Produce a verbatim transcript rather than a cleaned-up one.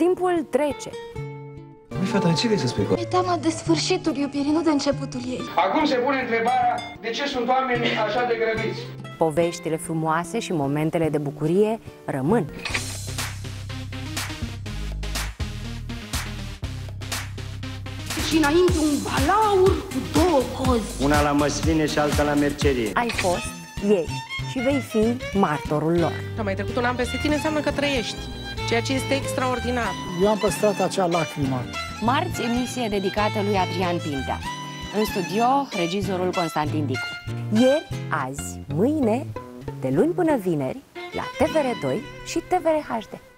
Timpul trece. Băi, fata, ce vrei să spui cu? E teama de sfârșitul iubirii, nu de începutul ei. Acum se pune întrebarea de ce sunt oamenii așa de grăbiți. Poveștile frumoase și momentele de bucurie rămân. Și înainte un balaur cu două cozi. Una la măsline și alta la mercerie. Ai fost, ești și vei fi martorul lor. Am mai trecut un an peste tine înseamnă că trăiești, ceea ce este extraordinar. Eu am păstrat acea lacrimă. Marți, emisie dedicată lui Adrian Pintea. În studio, regizorul Constantin Dicu. Ieri, azi, mâine, de luni până vineri, la T V R doi și T V R H D.